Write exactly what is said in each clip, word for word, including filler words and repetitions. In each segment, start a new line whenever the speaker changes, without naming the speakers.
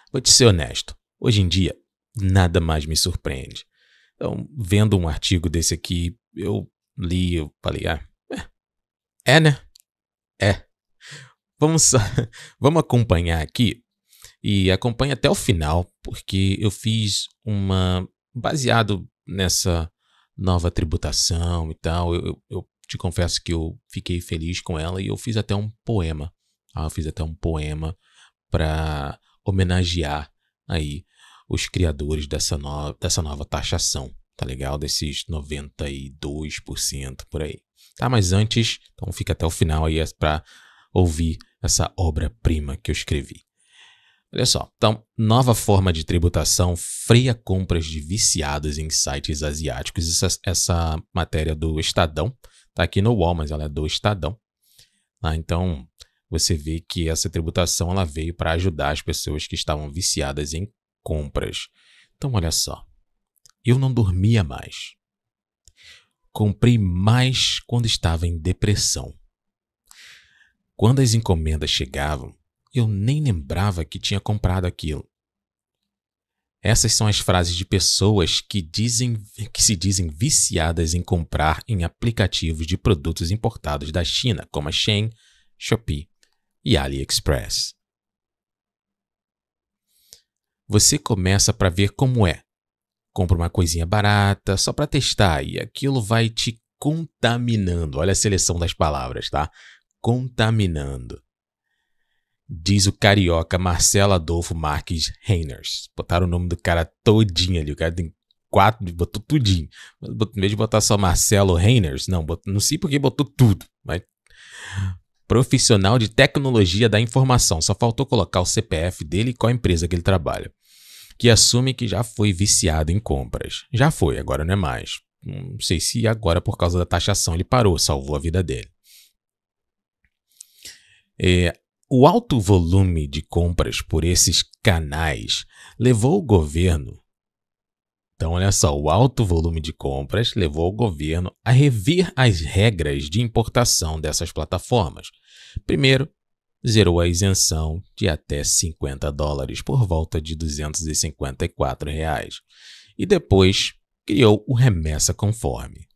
vou te ser honesto, hoje em dia, nada mais me surpreende. Então, vendo um artigo desse aqui, eu li, eu falei, ah, é, é né? É. Vamos, vamos acompanhar aqui, e acompanhe até o final, porque eu fiz uma, baseado nessa nova tributação e tal, eu, eu, eu te confesso que eu fiquei feliz com ela, e eu fiz até um poema, ah, eu fiz até um poema para homenagear aí os criadores dessa, no, dessa nova taxação, tá legal? Desses noventa e dois por cento por aí. Tá, mas antes, então fica até o final aí para ouvir essa obra-prima que eu escrevi. Olha só, então, nova forma de tributação freia compras de viciados em sites asiáticos. Essa, essa matéria do Estadão, tá aqui no U O L, mas ela é do Estadão. Ah, então, você vê que essa tributação ela veio para ajudar as pessoas que estavam viciadas em compras. Então, olha só, eu não dormia mais. Comprei mais quando estava em depressão. Quando as encomendas chegavam, eu nem lembrava que tinha comprado aquilo. Essas são as frases de pessoas que, dizem, que se dizem viciadas em comprar em aplicativos de produtos importados da China, como a Shein, Shopee e AliExpress. Você começa para ver como é. Compra uma coisinha barata só para testar e aquilo vai te contaminando. Olha a seleção das palavras, tá? Contaminando. Diz o carioca Marcelo Adolfo Marques Reiners. Botaram o nome do cara todinho ali. O cara tem quatro, botou tudinho. Em vez de botar só Marcelo Reiners, não, botou, não sei porque botou tudo. Mas profissional de tecnologia da informação. Só faltou colocar o C P F dele e qual empresa que ele trabalha. Que assume que já foi viciado em compras. Já foi, agora não é mais. Não sei se agora por causa da taxação ele parou, salvou a vida dele. É, o alto volume de compras por esses canais levou o governo, então olha só, o alto volume de compras levou o governo a rever as regras de importação dessas plataformas. Primeiro, zerou a isenção de até cinquenta dólares, por volta de duzentos e cinquenta e quatro reais. E depois criou o remessa conforme.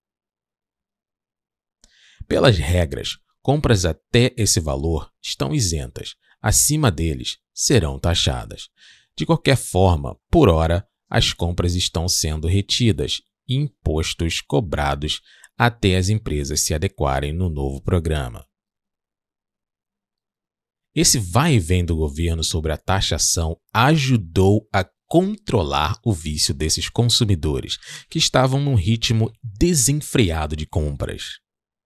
Pelas regras, compras até esse valor estão isentas, acima deles serão taxadas. De qualquer forma, por hora, as compras estão sendo retidas e impostos cobrados até as empresas se adequarem no novo programa. Esse vai e vem do governo sobre a taxação ajudou a controlar o vício desses consumidores, que estavam num ritmo desenfreado de compras.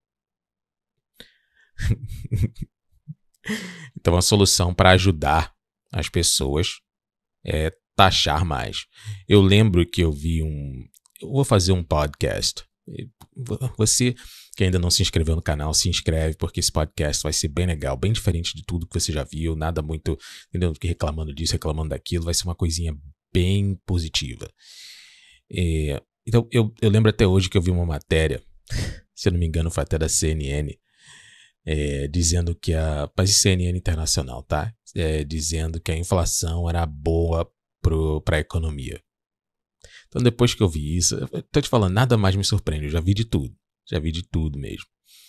Então, a solução para ajudar as pessoas é taxar mais. Eu lembro que eu vi um... Eu vou fazer um podcast. Você que ainda não se inscreveu no canal, se inscreve, porque esse podcast vai ser bem legal, bem diferente de tudo que você já viu, nada muito, entendeu? Reclamando disso, reclamando daquilo, vai ser uma coisinha bem positiva. É, então, eu, eu lembro até hoje que eu vi uma matéria, se eu não me engano foi até da C N N, é, dizendo que a... Mas C N N internacional, tá? É, dizendo que a inflação era boa para a economia. Então, depois que eu vi isso, eu tô te falando, nada mais me surpreende, eu já vi de tudo. Já vi de tudo mesmo.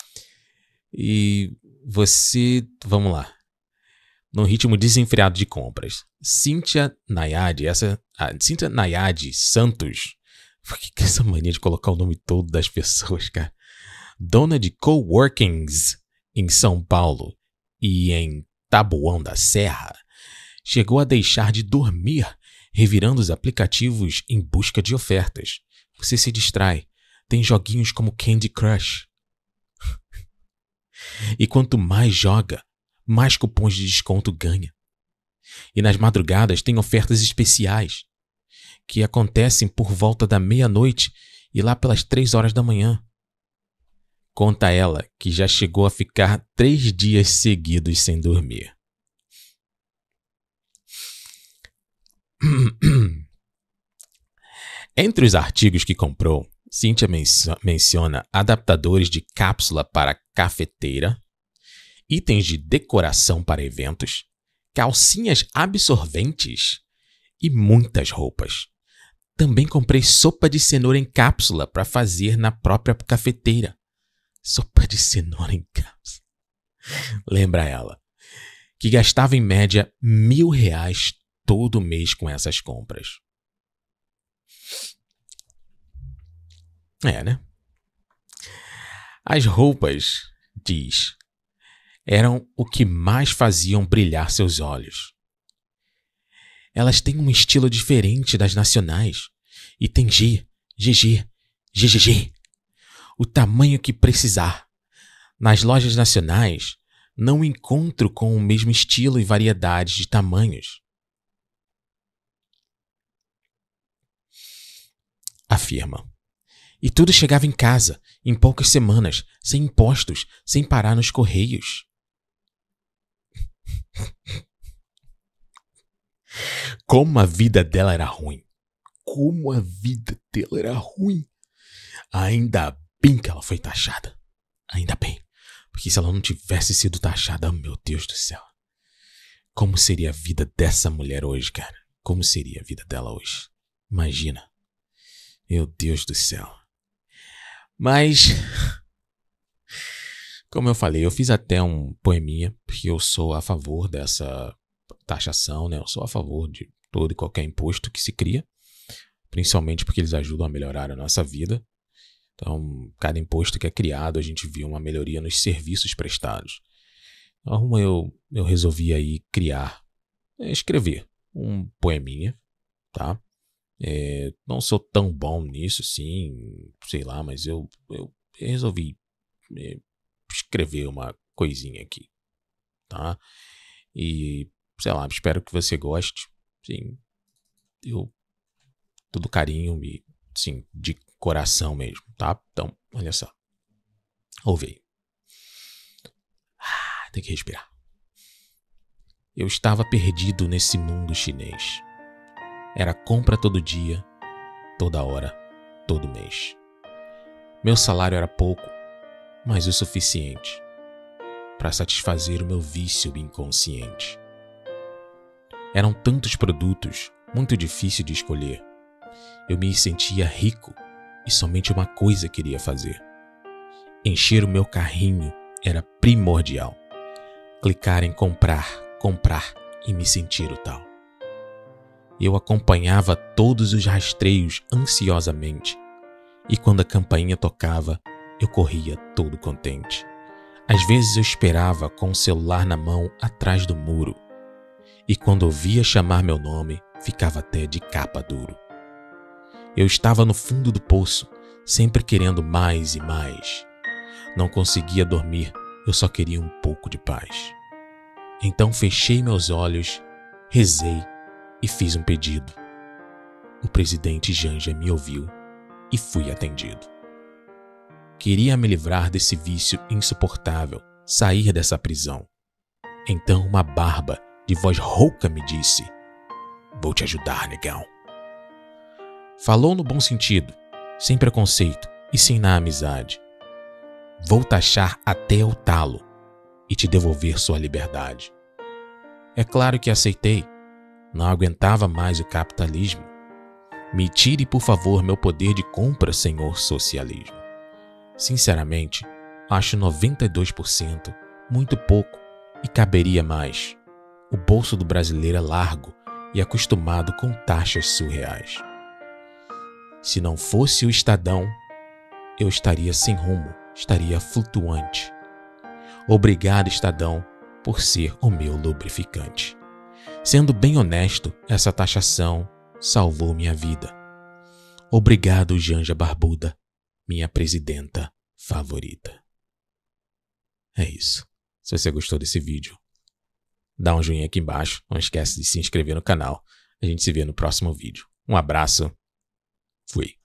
E você, vamos lá, num ritmo desenfreado de compras. Cíntia Nayade, essa, a Cíntia Nayade Santos, por que, que essa mania de colocar o nome todo das pessoas, cara? Dona de coworkings em São Paulo e em Taboão da Serra, chegou a deixar de dormir revirando os aplicativos em busca de ofertas. Você se distrai. Tem joguinhos como Candy Crush. E quanto mais joga, mais cupons de desconto ganha. E nas madrugadas tem ofertas especiais, que acontecem por volta da meia-noite e lá pelas três horas da manhã. Conta ela que já chegou a ficar três dias seguidos sem dormir. Entre os artigos que comprou, Cíntia menciona adaptadores de cápsula para cafeteira, itens de decoração para eventos, calcinhas absorventes e muitas roupas. Também comprei sopa de cenoura em cápsula para fazer na própria cafeteira. Sopa de cenoura em cápsula. Lembra ela, que gastava em média mil reais todo mês com essas compras. É, né? As roupas, diz, eram o que mais faziam brilhar seus olhos. Elas têm um estilo diferente das nacionais e tem G, G G, G G G, o tamanho que precisar. Nas lojas nacionais, não encontro com o mesmo estilo e variedade de tamanhos. Afirma. E tudo chegava em casa, em poucas semanas, sem impostos, sem parar nos correios. Como a vida dela era ruim. Como a vida dela era ruim. Ainda bem que ela foi taxada. Ainda bem. Porque se ela não tivesse sido taxada, oh, meu Deus do céu. Como seria a vida dessa mulher hoje, cara? Como seria a vida dela hoje? Imagina. Meu Deus do céu. Mas, como eu falei, eu fiz até um poeminha, porque eu sou a favor dessa taxação, né? Eu sou a favor de todo e qualquer imposto que se cria, principalmente porque eles ajudam a melhorar a nossa vida. Então, cada imposto que é criado, a gente vê uma melhoria nos serviços prestados. Então, eu, eu resolvi aí criar, escrever um poeminha, tá? É, não sou tão bom nisso, sim, sei lá, mas eu, eu resolvi é, escrever uma coisinha aqui, tá? E, sei lá, espero que você goste, sim, eu, todo carinho e, sim, de coração mesmo, tá? Então, olha só, ouve aí. Ah, tem que respirar. Eu estava perdido nesse mundo chinês. Era compra todo dia, toda hora, todo mês. Meu salário era pouco, mas o suficiente para satisfazer o meu vício inconsciente. Eram tantos produtos, muito difícil de escolher. Eu me sentia rico e somente uma coisa queria fazer. Encher o meu carrinho era primordial. Clicar em comprar, comprar e me sentir o tal. Eu acompanhava todos os rastreios ansiosamente, e quando a campainha tocava, eu corria todo contente. Às vezes eu esperava com o celular na mão atrás do muro, e quando ouvia chamar meu nome, ficava até de capa duro. Eu estava no fundo do poço, sempre querendo mais e mais. Não conseguia dormir, eu só queria um pouco de paz. Então fechei meus olhos, rezei, e fiz um pedido. O presidente Janja me ouviu e fui atendido. Queria me livrar desse vício insuportável, sair dessa prisão. Então uma barba de voz rouca me disse: "Vou te ajudar, negão." Falou no bom sentido, sem preconceito e sem na amizade. "Vou taxar até o talo e te devolver sua liberdade." É claro que aceitei. Não aguentava mais o capitalismo. Me tire, por favor, meu poder de compra, senhor socialismo. Sinceramente, acho noventa e dois por cento muito pouco e caberia mais. O bolso do brasileiro é largo e acostumado com taxas surreais. Se não fosse o Estadão, eu estaria sem rumo, estaria flutuante. Obrigado, Estadão, por ser o meu lubrificante. Sendo bem honesto, essa taxação salvou minha vida. Obrigado, Janja Barbuda, minha presidenta favorita. É isso. Se você gostou desse vídeo, dá um joinha aqui embaixo. Não esquece de se inscrever no canal. A gente se vê no próximo vídeo. Um abraço. Fui.